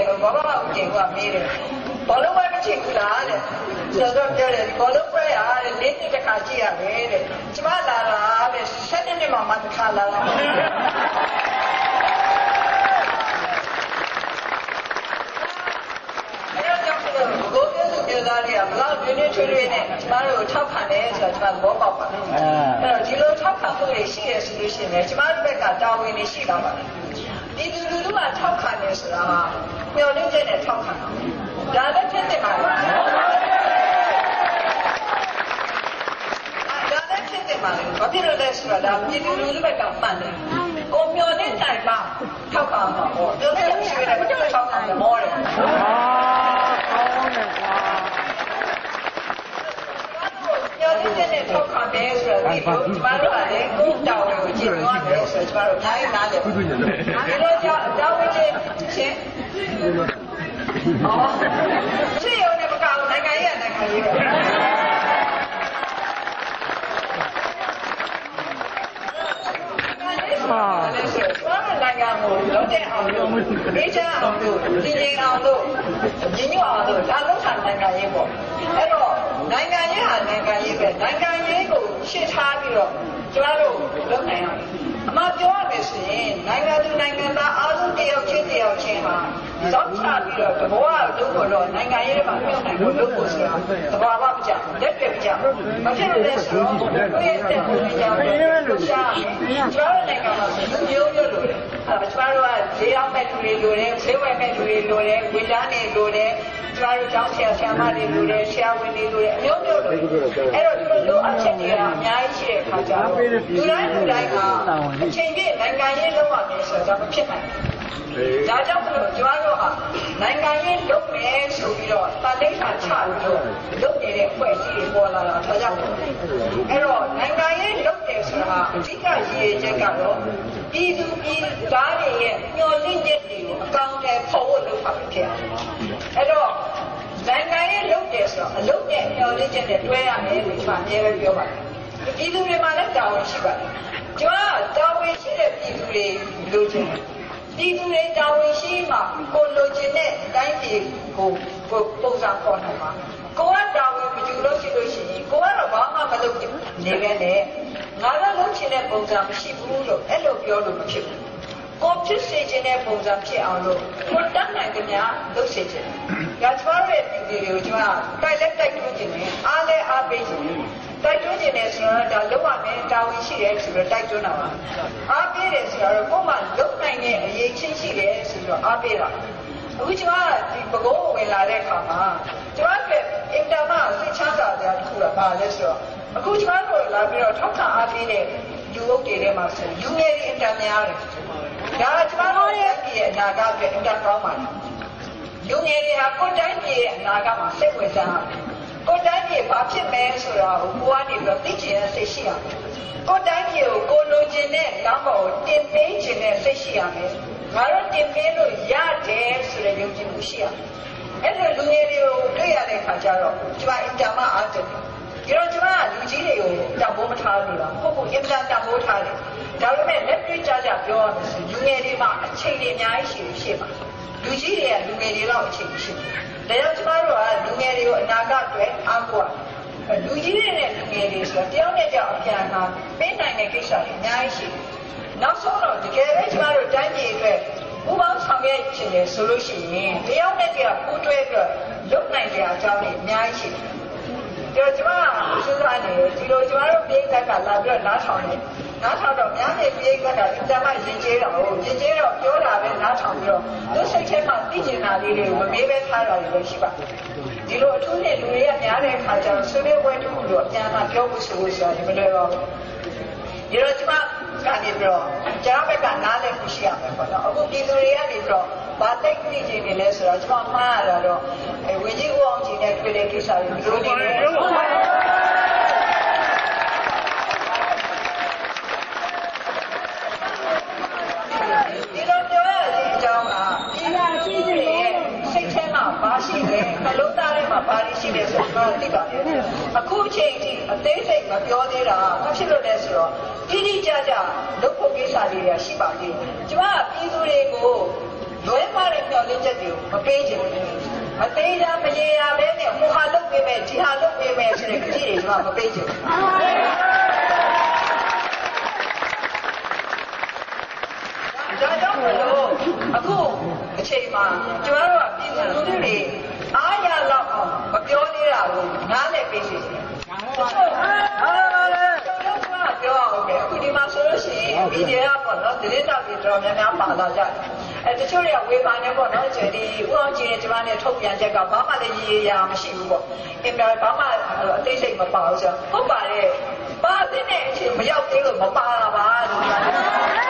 ဘာမှမတင်ဘူးမေးတယ်ဘောလုံးပွဲမချင်ဘူးလားတဲ့ဆိုတော့ပြောတယ်ဘောလုံးပွဲအားတဲ့နေ့တစ်ခါကြည့်ရတယ်တဲ့ကျမလာတာတဲ့7နှစ်မှတစ်ခါလာတာပြောသားတွေကဘလောက်ပြင်းပြင်းချွေးချွေးနဲ့ကျမတို့ထောက်ခံတယ်ဆိုတော့ကျမသဘောပေါက်ပါတယ်။အဲ့တော့ဒီလိုထောက်ခံမှုတွေရှိရဆိုလို့ရှိရင်ကျမတို့ဘက်ကတာဝန်တွေရှိလာပါတယ်။ဒီလူလူကထောက်ခံတယ်ဆိုတာဟာမျှော်လင့်ချက်နဲ့ထောက်ခံတာ။ဒါလည်းဖြစ်နေပါလား။ဒါလည်းဖြစ်နေပါလေ။ဘာဖြစ်လို့လဲဆိုတော့ဒါပြည်သူလူထုဘက်ကမှန်တယ်။ကိုမျှော်လင့်တိုင်းမှာထောက်ခံမှာပေါ့။ပြောတဲ့ရှိရတဲ့ထောက်ခံတယ်မောတယ်။နဲ့ထောက်ခံတယ်ဆိုတော့ဒီလိုကျမတို့ကလည်းကိုယ်တောင်းကိုကြည့်သွားတယ်ဆိုတော့ကျမတို့နိုင်နားတယ်ဒီလိုကြောင့်တောင်းဝင်ချင်းရှိရုံနဲ့မကောင်းနိုင်ငံရေးပဲဟာလည်းဆိုတော့နိုင်ငံကိုလုံးတဲ့အောင်လို့အေးချမ်းအောင်လို့တည်ငြိမ်အောင်လို့ညီညွတ်အောင်လို့ဒါလုံးဆောင်နိုင်ငံရေးပေါ့အဲ့တော့နိုင်ငံရေးဟာနိုင်ငံရေးပဲနိုင်ငံရေးကိုရှင်းထားပြီးတော့ကျမတို့လုပ်နိုင်အောင်အမှပြောရမယ်ဆိုရင်နိုင်ငံသူနိုင်ငံသားအားလုံးတယောက်ချင်းဟာစောင့်ချပြီးတော့တဘောကလုပ်ဖို့တော့နိုင်ငံရေးမှာပြုနိုင်ဖို့လုပ်ဖို့ဆိုတာသဘာဝမကျလက်ပြမကျမဖြစ်လို့လဲဆိုတော့ကိုယ့်ရဲ့တက်ကိုကြောင်းလို့ရှားကျမတို့နိုင်ငံမှာဆိုမျိုးမျိုးလိုတယ်အဲ့ဒါကျမတို့ကဈေးအောင်မဲ့လူတွေလိုတယ်ဈေးဝယ်မဲ့လူတွေလိုတယ်ဝေလန်းတွေလိုတယ်ကျမတို့ကျောင်းဆရာဆရာမတွေလိုတယ်ဆရာဝန်တွေလိုတယ်အမျိုးမျိုးလိုတယ်အဲ့တော့ဒီလိုအချက်တွေကအများကြီးရှိတဲ့အခါကျတော့လူတိုင်းကအချိန်ပြည့်နိုင်ငံရေးလုပ်ရမယ်ဆိုတော့မဖြစ်နိုင်ဘူးဒါကြောင့်မလို့ကျမတို့ဟာနိုင်ငံရေးလုပ်မယ်ဆိုပြီးတော့တာလိတ်ခါချပြီးတော့လုပ်နေတဲ့ဖွဲ့စည်းတွေပေါ်လာတာဒါကြောင့်အဲ့တော့နိုင်ငံရေးလုပ်တယ်ဆိုတာအဓိကရည်ရွယ်ချက်ကတော့ပြည်သူပြည်သားတွေရဲ့မျှော်လင့်ချက်တွေကိုအကောင့်ထဲပေါ်ဖို့လုပ်တာဖြစ်တယ်အဲ့တော့နိုင်ငံရေးလုပ်တယ်ဆိုတော့အလုပ်နဲ့မျှော်လင့်ချက်နဲ့တွဲရမယ်လို့ကျွန်မအများပဲပြောပါတယ်ပြည်သူတွေမှာလည်းတာဝန်ရှိပါတယ်ကျွန်တော်တာဝန်ရှိတဲ့ပြည်သူတွေလိုချင်တယ်ပြည်သူတွေတာဝန်ရှိမှကိုလိုချင်တဲ့တိုင်းပြည်ကိုပုံစံပေါ်နိုင်မှာကိုကတာဝန်မယူလို့ရှိလို့ရှိရင်ကိုကတော့ဘာမှမလုပ်နေပဲနဲ့ငါလည်းလုပ်ချင်တဲ့ပုံစံမရှိဘူးလို့အဲ့လိုပြောလို့မဖြစ်ဘူးကိုဖြစ်စေချင်တဲ့ပုံစံဖြစ်အောင်လို့ကိုတတ်နိုင်ကြများလုပ်စေချင်တယ်။ဒါကျမရဲ့ဒီတွေကိုကျမတိုက်လက်တိုက်တွန်းခြင်းနဲ့အားလဲအားပေးခြင်းတိုက်တွန်းခြင်းနဲ့ဆိုတော့ဒါလုပ်ရမယ်တာဝန်ရှိတယ်ဆိုတော့တိုက်တွန်းတာပါ။အားပေးတယ်ဆိုတော့ကို့မှာလုပ်နိုင်တဲ့အရေးချင်းရှိတယ်ဆိုတော့အားပေးတာ။အခုကျမဒီပကုံးဝင်လာတဲ့အခါမှာကျမရဲ့အင်တာမစိတ်ချမ်းသာတဲ့တစ်ခုကဘာလဲဆိုတော့အခုကျမတို့လာပြီးတော့ထောက်ခံအားပေးတဲ့လူအုပ်တွေထဲမှာဆိုလူငယ်တွေအင်တာများတယ်။ဒါကျမတို့ရဲ့ပြည်အနာဂတ်အတွက်အင်တာကောင်းပါလား။လူငယ်တွေဟာကိုယ်တိုင်းပြည်ရဲ့အနာဂတ်မှာစိတ်ဝင်စားတယ်။ကိုယ်တိုင်းပြည်ဘာဖြစ်မယ်ဆိုတာကိုကိုယ်ကနေပြီးသိချင်တဲ့စိတ်ရှိရမယ်။ကိုယ်တိုင်းပြည်ကိုကိုလိုချင်တဲ့လမ်းပေါ်ကိုတင်ပေးချင်တဲ့စိတ်ရှိရမယ်။ငါတို့တင်ပေးလို့ရတယ်ဆိုတဲ့ယုံကြည်မှုရှိရမယ်။အဲ့လိုလူငယ်တွေကိုတွေ့ရတဲ့အခါကျတော့ကျမအင်တာမအားတယ်။ဒီတော့ကျမကလူကြီးတွေကိုတံပိုးမထားလို့လားဟုတ်အင်တာတံပိုးထားတယ်ဒါပေမဲ့လက်တွေ့ကြကြပြောရမယ်ဆိုလူငယ်တွေမှာအချိန်တွေအများကြီးရှိပါလူကြီးတွေကလူငယ်တွေတော့အချိန်ရှိတယ်ဒါကြောင့်ကျမတို့ကလူငယ်တွေကိုအနာဂတ်အတွက်အားကိုးလူကြီးတွေနဲ့လူငယ်တွေဆိုတော့တယောက်နဲ့တယောက်အပြန်မှာပေးနိုင်တဲ့ကိစ္စတွေအများကြီးရှိတယ်နောက်ဆုံးတော့တကယ်ပဲကျမတို့တိုင်းပြည်အတွက်ဘူပေါင်းဆောင်ရွက်ခြင်းလေဆိုလို့ရှိရင်တယောက်နဲ့တယောက်ပူးတွဲပြီးလုပ်နိုင်ကြအကြောင်းတွေအများကြီးရှိတယ်ကျမစဉ်းစားနေဒီလိုကျမတို့ပြည်သက်ကလာပြီးတော့နားထောင်နေနားထောင်တော့များပြည်ပြည်ကတာအတမရင်ကျေးတော့ရင်ကျေးတော့ပြောတာပဲနားထောင်ပြီးတော့သူစိတ်ထဲမှာသိကျင်တာလေးတွေကိုမမေးပဲထားတာလည်းရှိပါဒီလိုအထူးနဲ့လူတွေကများတဲ့အခါကျတော့ဆွေးနွေးပွဲတစ်ခုတော့အပြန်မှာပြောဖို့ဆိုလို့ဆိုတာမလွယ်ပါဘူးဒီလိုကျမကနေပြီးတော့ကျွန်တော်ဘက်ကနားလည်မှုရှိရမယ်ပေါ့နော်အခုပြည်သူတွေကနေပြီးတော့ဘာတိတ်သိချင်နေလဲဆိုတော့ကျွန်တော်မှားရတာတော့ဝင်းကြီးဦးအောင်ကြီးနဲ့တွေ့တဲ့ကိစ္စတွေဒီလိုနေတယ်ဒီလိုပြောရတဲ့အကြောင်းကပြည်သူကြီးတွေရဲ့စိတ်ထဲမှာဘာရှိလဲနှလုံးသားထဲမှာဘာရှိလဲဆိုတော့သိပါတယ်အခုအချိန်ထိအသေးစိတ်မပြောသေးတာဘာဖြစ်လို့လဲဆိုတော့တိတိကျကျလုပ်ဖို့ကိစ္စတွေရှိပါသေးတယ်ကျွန်မပြည်သူတွေကိုလွဲမှားတဲ့မျှော်လင့်ချက်တွေကိုမပေးချင်ဘူးမသေးတာမရေတာပဲနဲ့ဟိုဟာလုပ်ပေးမယ်ဒီဟာလုပ်ပေးမယ်ဆိုတဲ့ကြည့်တွေကျွန်တော်မပေးချင်ဘူးဒါကြောင့်မလို့အခုအချိန်မှာကျွန်တော်တို့ကပြည်သူလူထုတွေအားရလောက်အောင်မပြောသေးတာကိုနားလည်ပေးစီတယ်ပြောအောင်ပဲအခုဒီမှာဆိုလို့ရှိရင်ဒီနေရာပေါ့နော်ဒီတောက်တွေတော်များများပါလာကြတယ်တချို့တွေကဝေဖန်နေပေါ့နော်ဒီဦးအောင်ကြီးနဲ့ကျွန်မနဲ့ထုတ်ပြန်ချက်ကဘာမှလည်းရည်ရမရှိဘူးပေါ့အင်တာဘာမှအသေးစိတ်မပါဘူးဆိုတော့ဟုတ်ပါတယ်ပါတဲ့အချိန်မရောက်သေးလို့မပါတာပါလို့ပြောတယ်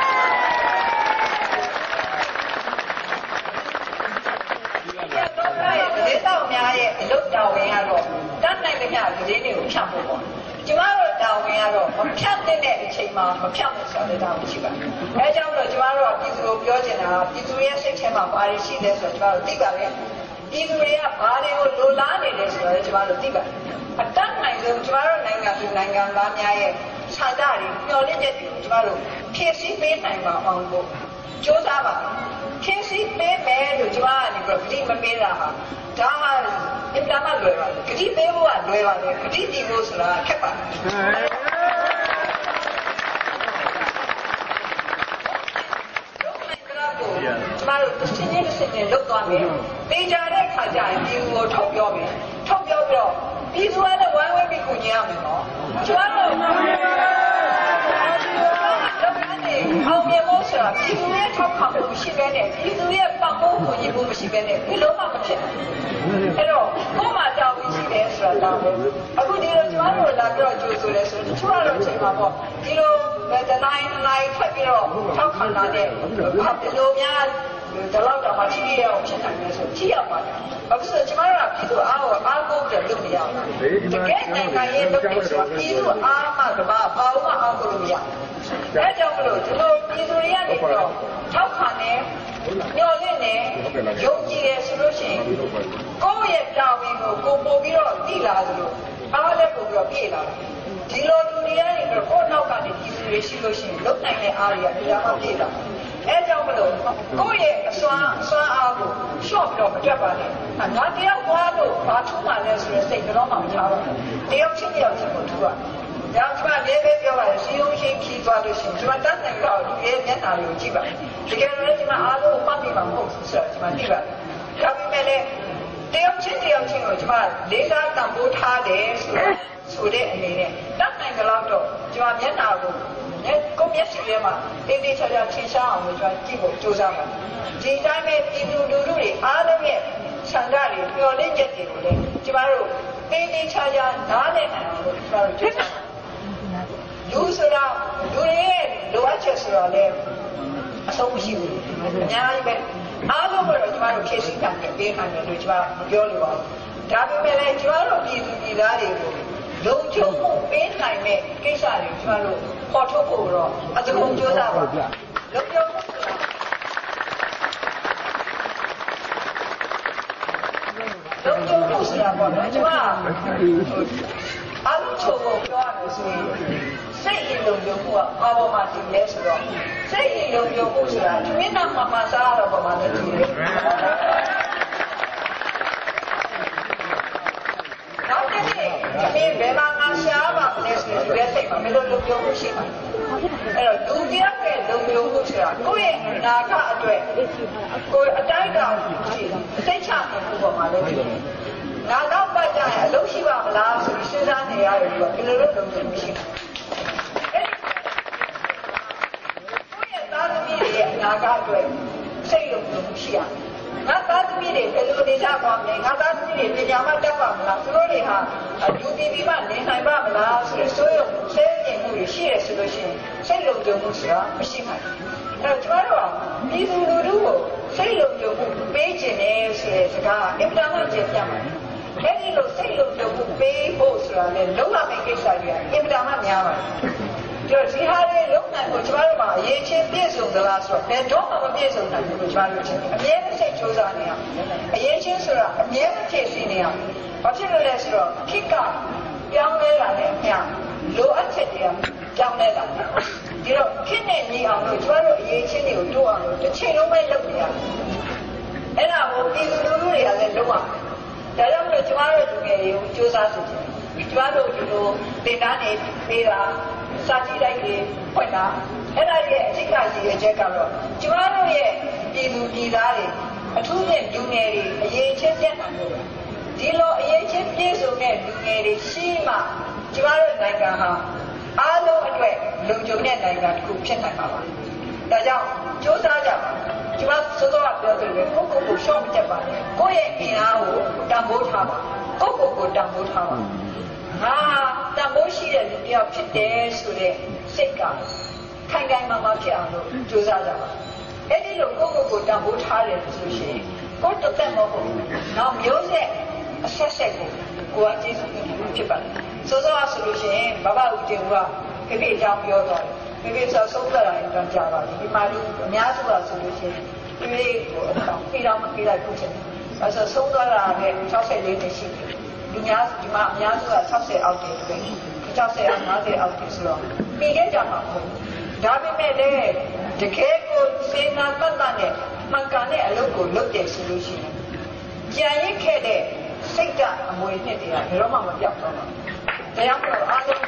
ဒီတော့များရဲ့အလုပ်တော်ဝင်ကတော့တတ်နိုင်တဲ့များဒီနေ့ကိုဖြတ်ဖို့ပေါ့ကျမတို့တာဝန်ကတော့မဖြတ်တဲ့အချိန်မှာမဖြတ်ဖို့ဆိုတဲ့တာဝန်ရှိပါတယ်။အဲကြောင့်လို့ကျမတို့ကပြည်သူကိုပြောချင်တာပြည်သူရဲ့စိတ်ထဲမှာဘာတွေရှိလဲဆိုတော့ကျမတို့သိပါရဲ့။ပြည်သူတွေကဘာတွေကိုလိုလားနေလဲဆိုတော့ကျမတို့သိပါတယ်။အတတ်နိုင်ဆုံးကျမတို့နိုင်ငံသူနိုင်ငံသားများရဲ့ခြားကြတွေမျှော်လင့်ချက်တွေကိုကျမတို့ဖြည့်ဆည်းပေးနိုင်ပါအောင်လို့ကြိုးစားပါဖြည့်ဆည်းပေးမယ်လို့ကျမကနေပြီးဂတိမပေးတာဟာဒါမှအင်တာမလွယ်ပါဂတိပေးဖို့ကလွယ်ပါတယ်ဂတိတည်ဖို့ဆိုတာခက်ပါတယ်ကျမတို့တစ်စင်းချင်းလုတ်သွားမယ်ပေးကြတဲ့ခါကျရင်ဒီကိုထုတ်ပြောမယ်ထုတ်ပြောပြီးတော့ပြည်သူကလည်းဝိုင်းဝန်းပြီးကူညီရမယ်နော်ကျမတို့အောင်မြင်ဖို့ဆိုတာပြည်သူရဲ့ထောက်ခံမှုရှိတဲ့နဲ့ပြည်သူရဲ့ပတ်ဖို့ကိုညီဖို့မရှိတဲ့နဲ့ဘယ်လိုမှမဖြစ်ဘူးအဲ့တော့ကိုယ်မှတောင်းပြီးရှိတယ်ဆိုတာတောင်းတယ်အခုဒီလိုကျမတို့လာပြီးတော့ကြိုးဆိုလဲဆိုတော့ကျမတို့ချိန်မှာပေါ့ဒီလိုတနိုင်ဖက်ပြီးတော့ထောက်ခံလာတဲ့ဘာဘယ်လိုများဒီလောက်တော့မရှိရအောင်ဖြစ်နိုင်လဲဆိုကြည့်ရပါတယ်အခုဆိုကျမတို့ကပြည်သူအားကိုအားကိုးပြီးလုပ်နေရအောင်တကယ်နိုင်ငံရေးလုပ်နေဆိုတော့ပြည်သူအားမှကဘာမှအားကိုးလို့မရဘူးအဲကြောင့်မလို့ဒီလိုပြည်သူတွေကနေပြီးတော့ထောက်ခံနေညှော်လင့်နေယုံကြည်တယ်ဆိုလို့ရှိရင်ကိုယ့်ရဲ့တာဝန်ကိုကိုပို့ပြီးတော့တည်လာသလိုအားလည်းပို့ပြီးတော့ပြေလာတယ်ဒီလိုလူတွေကနေပြီးတော့ကိုယ့်နောက်ကနေပြည်သူတွေရှိလို့ရှိရင်လုံနိုင်တဲ့အားတွေကတရားမှပြေလာအဲကြောင့်မလို့ကိုယ့်ရဲ့အစွမ်းအားကိုရှော့ပြီးတော့မတွက်ပါနဲ့ငါတယောက်သွားလို့ဘာထူးမှလဲဆိုတဲ့စိတ်ကတော့မှမထားပါဘူးတယောက်ချင်းကိုထူပါဒါကြောင့်ကျွန်မလည်းပဲပြောပါတယ်စီယုံချင်းခီးသွားလို့ရှိရင်ကျွန်မတတ်နိုင်တော့လူရဲ့မျက်နှာတွေကိုကြည့်ပါတကယ်လို့ကျွန်မအားလုံးမှတ်မိမှာမဟုတ်ဘူးဆိုတော့ကျွန်မသိပါတယ်ဒါပေမဲ့လည်းတယောက်ချင်းကိုကျွန်မလေးစားတန်ဖိုးထားတယ်ဆိုတဲ့အနေနဲ့တတ်နိုင်ကြတော့ကျွန်မမျက်နှာကိုကိုမျက်စိထဲမှာတိတ်တိတ်ချာချာထင်ရှားအောင်ကျွန်မကြည့်ဖို့ကြိုးစားပါဒီတိုင်းပဲပြည်သူလူထုတွေအားလုံးရဲ့ဆန္ဒတွေမျှော်လင့်ချက်တွေကိုလည်းကျမတို့တိတ်တိတ်ချာချာနားလည်နိုင်အောင်လို့ကျမတို့ကြိုးစားလူဆိုတာလူရဲ့လိုအပ်ချက်ဆိုတာလည်းအဆုံးမရှိဘူးအများကြီးပဲအားလုံးကတော့ကျမတို့ဖြည့်ဆည်းခံပေးခံတယ်လို့ကျမမပြောလို့ပါဘူးဒါပေမဲ့လည်းကျမတို့ပြည်သူပြည်သားတွေကိုလုံခြုံမှုပေးနိုင်တဲ့ကိစ္စတွေကျမတို့ပေါ်ထုတ်ဖို့တော့အတကုံကြိုးစားပါလုံခြုံမှုဆိုတာပေါ့နော်ကျမအားလုံးချုပ်ဖို့ပြောရလို့ဆိုရင်စိတ်လုံခြုံမှုကဘာပေါ်မှာတည်လဲဆိုတော့စိတ်လုံခြုံမှုဆိုတာဒီမျက်နှာမှာစားရတော့ပုံမှန်တည်းတည်တယ်နောက်တစ်နေ့ဒီဘယ်မှာငါရှားပါလဲဆိုရင်ဒီစိတ်မှာမလို့လုံခြုံမှုရှိမှာအဲ့တော့ဒုတိယကလုံခြုံမှုဆိုတာကိုယ့်ရဲ့နာခအတွက်ကိုယ်အတိုင်းတောင်ရှိစိတ်ချမှုပုံမှာလည်းနာတော့ပတ်ကြရင်အလုပ်ရှိပါမလားဆိုပြီးစဉ်းစားနေရတယ်ပြီးတော့ဘယ်လိုလုပ်လို့မရှိဘူးကိုယ့်ရဲ့သားသမီးတွေရဲ့အနာဂတ်အတွက်စိတ်လုံခြုံမှုရှိရငါသားသမီးတွေဘယ်လိုနေကြပါမလဲငါသားသမီးတွေပညာမှတက်ပါမလားသူတို့တွေဟာလူပြည်ပြည်မှနေနိုင်ပါမလားဆိုတဲ့စိုးရုံဆဲကျင်မှုတွေရှိရဆိုလို့ရှိရင်စိတ်လုံခြုံမှုဆိုတာမရှိပါဘူးအဲ့တော့ကျွန်တော်တို့ကပြည်သူလူထုကိုစိတ်လုံခြုံမှုပေးခြင်းနဲ့ဆိုတဲ့စကားအင်တာနက်ကျပြမှာအဲ့ဒီလိုစိတ်လုံခြုံမှုပေးဖို့ဆိုတာလည်းလုံးဝမယ့်ကိစ္စကြီးအင်တာနက်များပါတယ်ဒီဟာတွေလုံးနိုင်ကိုကျမတို့မှာအရေးချင်းပြည့်စုံသလားဆိုတော့ဘယ်တော့မှမပြည့်စုံနိုင်ဘူးလို့ကျမတို့ချင်းအမြဲတမ်းစိတ်ကြိုးစားနေရအရေးချင်းဆိုတာအမြဲတမ်းဖြည့်ဆည်းနေရဘာဖြစ်လို့လဲဆိုတော့ခေတ်ကပြောင်းလဲလာတဲ့အမျှလိုအပ်ချက်တွေကပြောင်းလဲလာတယ်ဒီတော့ခေတ်နဲ့ညီအောင်လို့ကျမတို့အရေးချင်းတွေကိုတိုးအောင်လို့တစ်ချိန်လုံးပဲလုပ်နေရတယ်လုံးဝဒါကြောင့်မလို့ကျမတို့လူငယ်တွေကိုစူးစမ်းစေချင်ကျမတို့ဒီလိုသင်တန်းတွေပေးတာစာကြည့်လိုက်တွေဖွင့်တာအဲ့ဒါရဲ့အဓိကရည်ရွယ်ချက်ကတော့ကျမတို့ရဲ့ပြည်သူပြည်သားတွေအထူးဖြင့်လူငယ်တွေအရေးချင်းပြတ်နိုင်လို့ဒီလိုအရေးချင်းပြည့်စုံတဲ့လူငယ်တွေရှိမှကျမတို့နိုင်ငံဟာအားလုံးအတွက်လုံခြုံတဲ့နိုင်ငံတစ်ခုဖြစ်နိုင်ပါပါဒါကြောင့်စူးစမ်းကြပါကျမစောစောကပြောသလိုပဲကိုရှော့မတက်ပါနဲ့ကိုယ့်ရဲ့အင်အားကိုတန်ဖိုးထားပါကိုတန်ဖိုးထားပါတန်ဖိုးရှိတဲ့လူတစ်ယောက်ဖြစ်တယ်ဆိုတဲ့စိတ်ကခိုင်ခိုင်မာမာဖြစ်အောင်လို့ကြိုးစားကြပါအဲ့ဒီလိုကိုတန်ဖိုးထားတယ်ဆိုရှင်ကိုတစ်သက်မဟုတ်ဘူးနောက်မျိုးဆက်အဆက်ဆက်ကိုကကျေးဇူးတင်ဖြစ်ပါတယ်စောစောကဆိုလို့ရှိရင်ဘဘဦးတင်ဦးကဖေအကြောင်းပြောတော့ဖေဆုံးသက်တာရင်တော့ကြာပါပြီဒီမှာလူအများစုကဆိုလို့ရှိရင်ဖေကိုအဆောင်ဖေတော့မဖေလိုက်ဘူးချင်းအဲဆိုဆုံးသွားတာလည်း64နှစ်ရှိတယ်လူများဒီမှာအများစုက60အောက်တယ်ပဲ60အောက်50အောက်တယ်ဆိုတော့ပြီးခဲ့ကြမှာမဟုတ်ဘူးဒါပေမဲ့လည်းတကယ်ကိုစေနာတတ်တဲ့မှန်ကန်တဲ့အလုပ်ကိုလုပ်တယ်ဆိုလို့ရှိရင်ကြံရစ်ခဲ့တဲ့စိတ်ဓာတ်အမွေနှစ်တွေကဘယ်တော့မှမပြောက်တော့ဘူးတရားပြောအားလုံး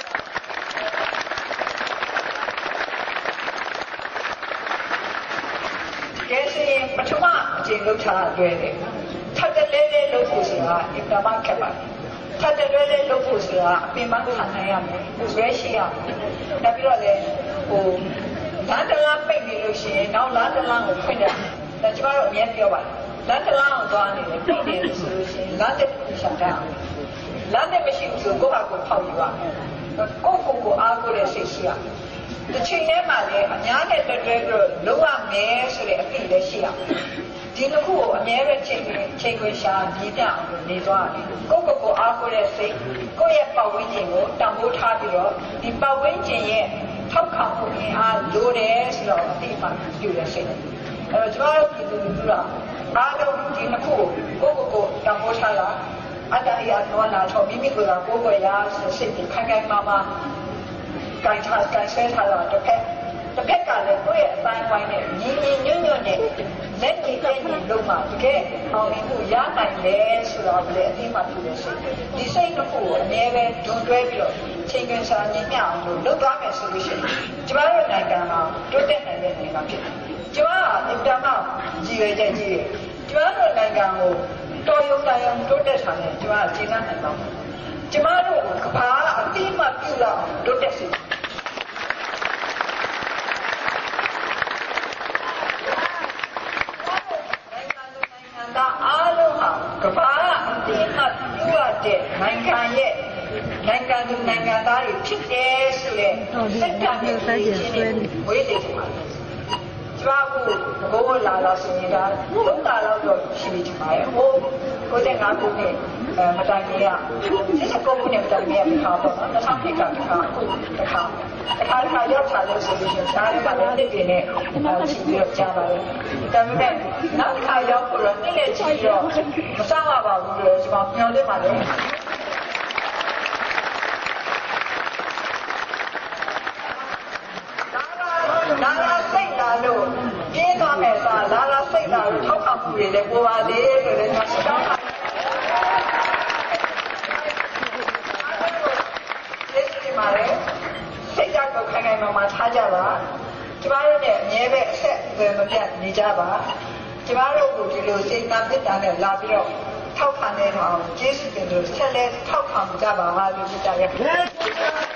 ကဲစီပထမအချိန်လုပ်ထားတွေ့တယ်ထပ်တလဲလဲလုပ်ဖို့ဆိုတာအင်တာမခက်ပါတယ်ထပ်တလဲလဲလုပ်ဖို့ဆိုတာအပင်ပန်းခံနိုင်ရမယ်ရွေးရှိရမယ်နောက်ပြီးတော့လည်းလမ်းတလားပိတ်နေလို့ရှိရင်နောက်လမ်းတလားကိုဖွင့်တယ်ဒါကျမတို့အမြဲပြောပါတယ်လမ်းတလားကိုသွားနေတယ်ပိတ်နေလို့ဆိုလို့ရှိရင်လမ်းတစ်ခုရှာတတ်အောင်လမ်းနဲ့မရှိဘူးဆိုကိုယ့်ဟာကိုယ်ဖောက်ယူရမယ်ကိုအားကိုယ်ရဲ့စိတ်ရှိရမယ်တစ်ချိန်တည်းမှာလည်းအများနဲ့တွဲပြီးတော့လုံးဝမယ်ဆိုတဲ့အသိလည်းရှိရမယ်ဒီတစ်ခုကိုအများပဲချိန်ခွင်ရှာမြည်ပြအောင်နေသွားတယ်ကိုအားကိုယ်ရဲ့စိတ်ကိုယ့်ရဲ့ပတ်ဝန်းကျင်ကိုတန်ဖိုးထားပြီးတော့ဒီပတ်ဝန်းကျင်ရဲ့ထောက်ခံမှုအားလိုတယ်ဆိုတော့အသိမှပြုရစိတ်အဲ့တော့ကျွန်တော်ပြည်သူလူထုကအားလုံးဒီတစ်ခုကိုတန်ဖိုးထားလာအတ္တရာနောနာတော့မိမိကိုယ်ကကိုယ်ကိုယ်ရာစိတ်ခိုင်ခိုင်မာမာကန်ဆွဲထားတာတစ်ဖက်ကလည်းကိုယ့်ရဲ့အတိုင်းဝိုင်းနဲ့ညီညွတ်နဲ့လက်ကြည့်တဲ့ညီလုံးမှာတကယ်အောင်မြင်မှုရနိုင်တယ်ဆိုတော့လည်းအသိမှပြုလို့ရှိတယ်ဒီစိတ်တစ်ခုကိုအနည်းပဲဒွန်တွဲပြီးတော့ချိန်ခွင်စာညင်မြအောင်လို့လုပ်သွားမယ်ဆိုလို့ရှိရင်ကျမတို့နိုင်ငံမှာတိုးတက်နိုင်တဲ့နိုင်ငံဖြစ်တယ်ကျမကအင်တာမကြီးရွယ်ချက်ကြီးတယ်ကျမတို့နိုင်ငံကိုတော်ရုံတိုးတက်ထားတယ်ကျမကကျေနပ်နိုင်ပါဘူးကျမတို့ကဘာအတိမပြုတော့တိုးတက်စေနိုင်ငံအားလုံးဟာကဘာအတိမပြုရတဲ့နိုင်ငံရဲ့နိုင်ငံသူနိုင်ငံသားတွေဖြစ်တယ်ဆိုတဲ့စိတ်ဓာတ်နဲ့စိတ်ချင်းတွေဝေးနေတယ်ကျမကဘိုးလာဆိုရင်ဒါ3တာလောက်တော့ရှိနေကြပါရဲ့ဟို95ခုနှစ်မတိုင်ခင်က19ခုနှစ်မတိုင်ခင်ကထားတော့2000နှစ်ကတစ်ခါရောက်ချလို့ဆိုလို့ရှိရင်ဒါလည်းပါတဲ့ပြည်နဲ့ချီပြီးတော့ကြားပါတယ်ဒါပေမဲ့နောက်တစ်ခါရောက်တော့နေ့နဲ့ချီတော့မဆောင်ရပါဘူးလို့ကျွန်တော်ပြောနေပါတယ်လာစိတ်လာလို့ပြင်းသွားမယ်ဆိုလာစိတ်လာလို့ထောက်ခံမှုတွေလည်းပေါ်ပါသေးလို့လည်းကျွန်တော်တောင်းပါတယ်ဒီမှာလည်းစိတ်ဓာတ်ကိုခိုင်ခိုင်မာမာထားကြပါကျမတို့နဲ့အမြဲပဲအဆက်အသွယ်မပြတ်နေကြပါကျမတို့ကိုဒီလိုစိတ်သားပြစ်တာနဲ့လာပြီးတော့ထောက်ခံနေတော့ကျေးဇူးတင်လို့ဆက်လက်ထောက်ခံကြပါလို့ပြောကြရ